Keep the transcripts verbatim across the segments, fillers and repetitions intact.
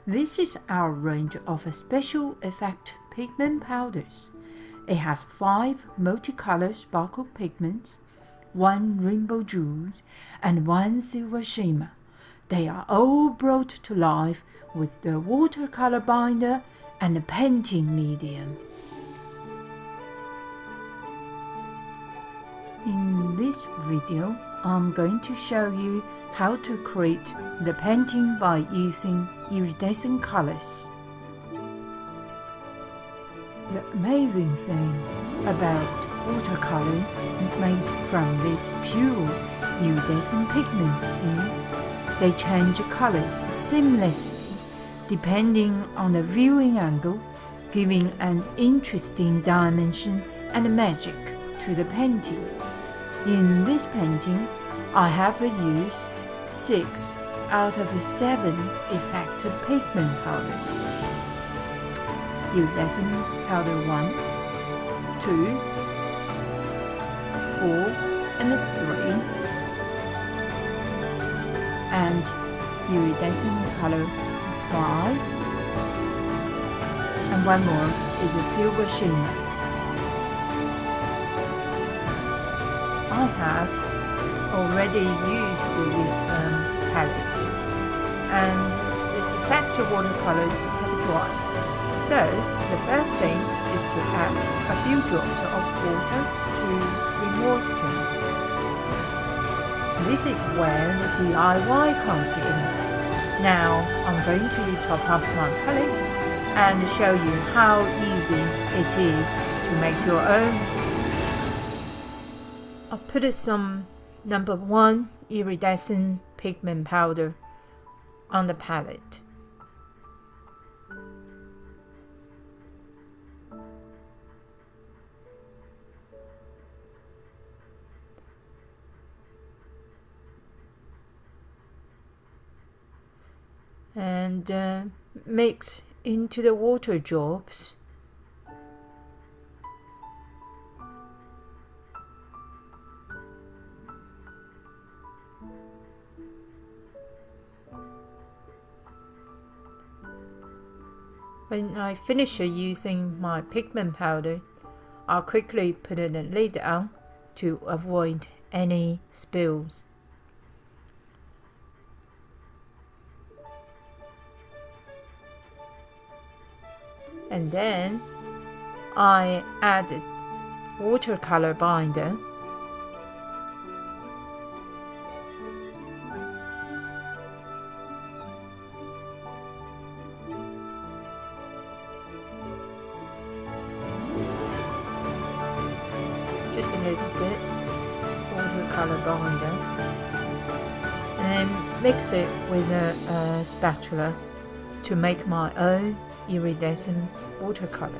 This is our range of special effect pigment powders. It has five multicolor sparkle pigments, one rainbow jewels, and one silver shimmer. They are all brought to life with the watercolor binder and the painting medium. In this video, I'm going to show you how to create the painting by using iridescent colors. The amazing thing about watercolor made from these pure iridescent pigments is they change colors seamlessly depending on the viewing angle, giving an interesting dimension and magic to the painting. In this painting, I have used six out of seven effective pigment powders. Iridescent powder one, two, four, and three, and iridescent color five, and one more is a silver shimmer. I have already used this um, palette, and the effective watercolors have dried. So the first thing is to add a few drops of water to remoisten. This is where the D I Y comes in. Now I'm going to top up my palette and show you how easy it is to make your own. I'll put some number one iridescent pigment powder on the palette. And uh, mix into the water drops. When I finish using my pigment powder, I'll quickly put the lid on to avoid any spills. And then I added watercolor binder. Just a little bit watercolor binder, and then mix it with a, a spatula to make my own iridescent watercolor.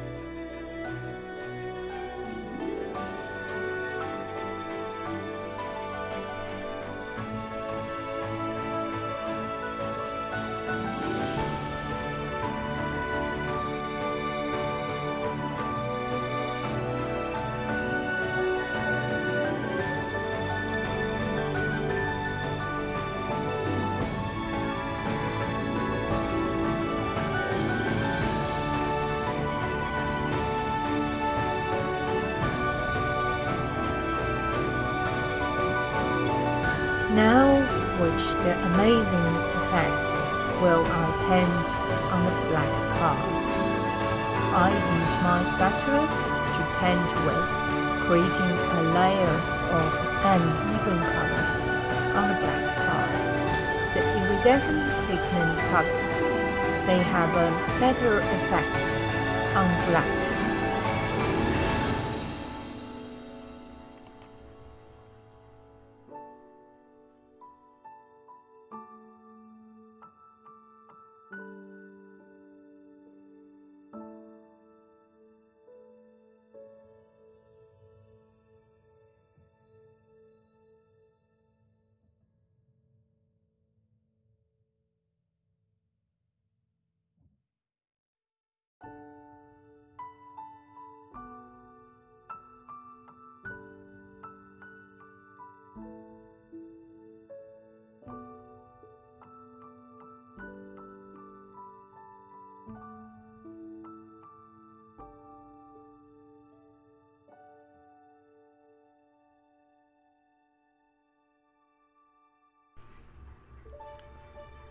Now watch the amazing effect will I paint on the black card. I use my spatula to paint with, creating a layer of uneven color on the black card. The iridescent pigment colors, they have a better effect on black.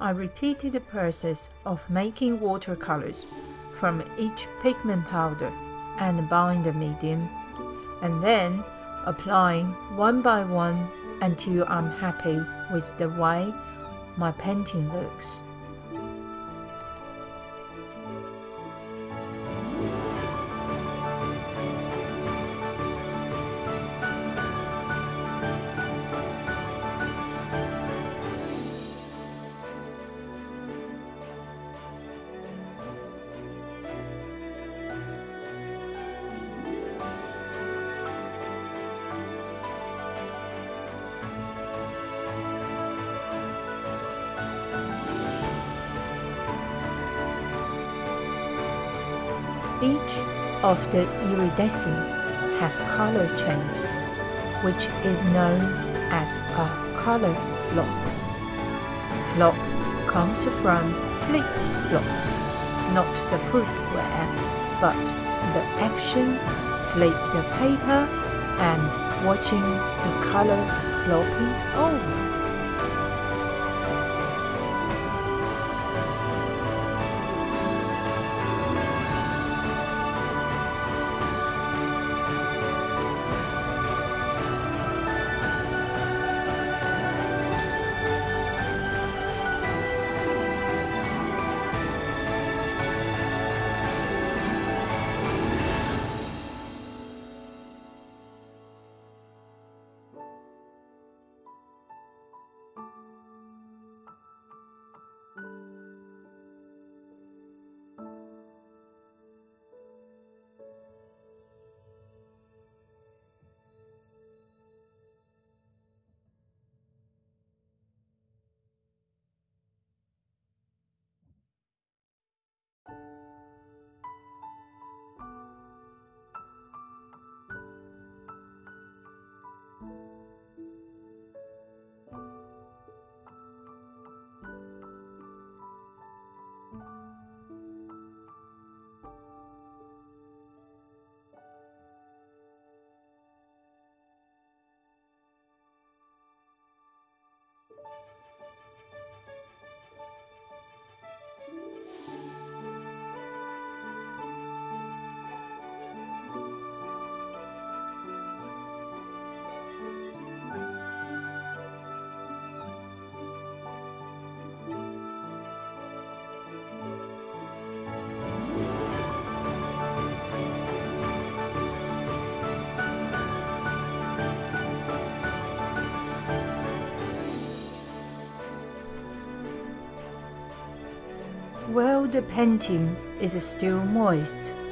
I repeated the process of making watercolors from each pigment powder and binder medium, and then applying one by one until I'm happy with the way my painting looks. Each of the iridescent has color change, which is known as a color flop. Flop comes from flip-flop, not the footwear, but the action, flip the paper, and watching the color flopping over. While the painting is still moist,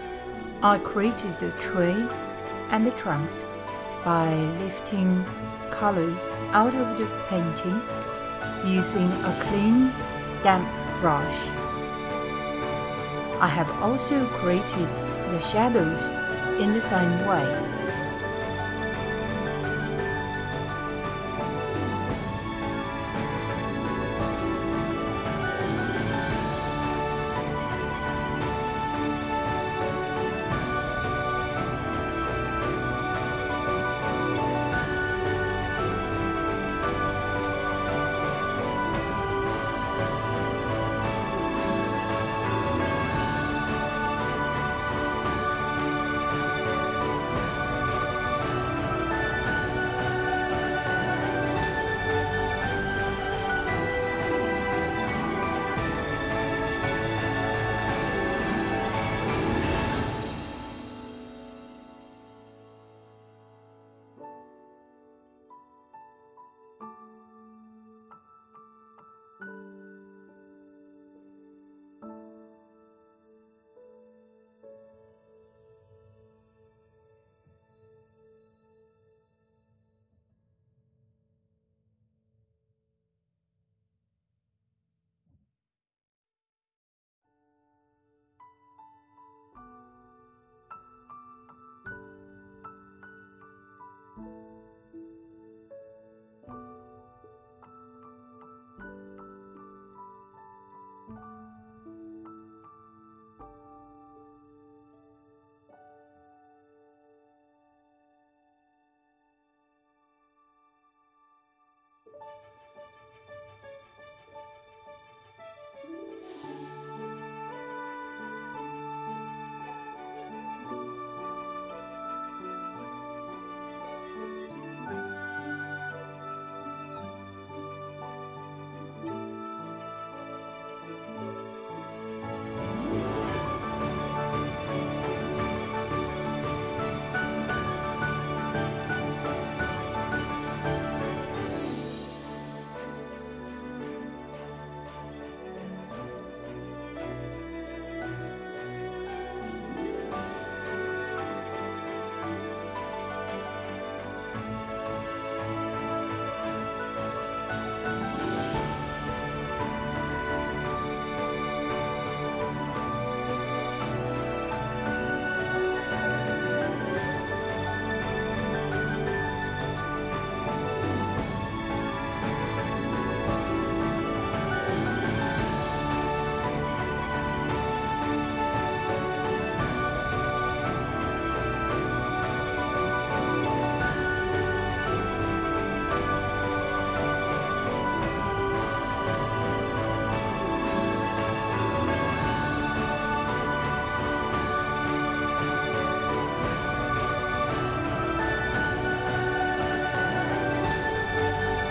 I created the tree and the trunks by lifting color out of the painting using a clean, damp brush. I have also created the shadows in the same way.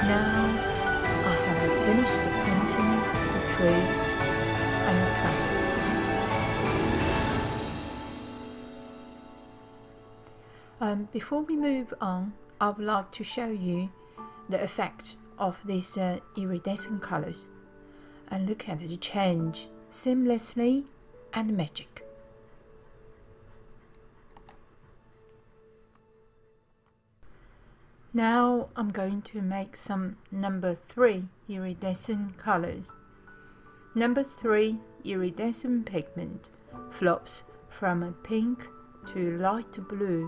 Now I have finished painting the trees and the trunks. Um, before we move on, I would like to show you the effect of these uh, iridescent colors, and look at the change seamlessly and magic. Now I'm going to make some number three iridescent colors. Number three iridescent pigment flops from a pink to light blue.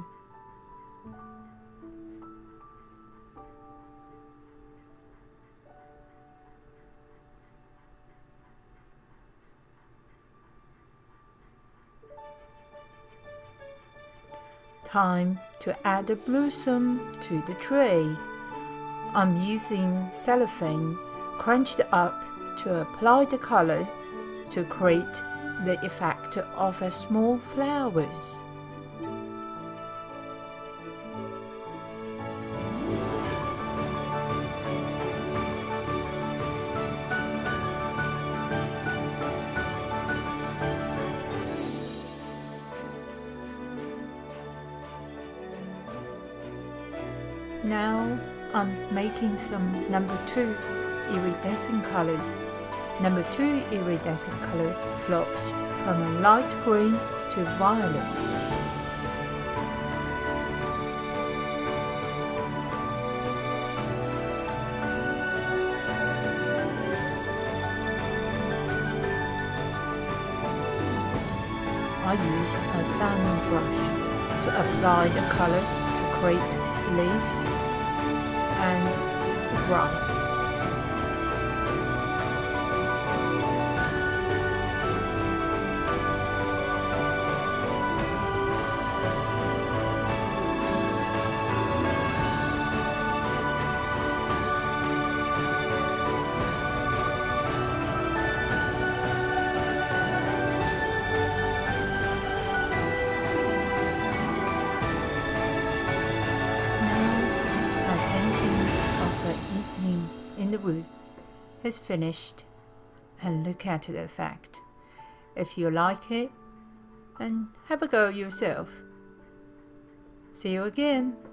Time to add a blossom to the tree. I'm using cellophane crunched up to apply the color to create the effect of a small flowers. Now I'm making some number two iridescent color. Number two iridescent color flops from a light green to violet. I use a fan brush to apply the color to create leaves and grass. In the wood is finished, and look at the effect. If you like it, and have a go yourself. See you again.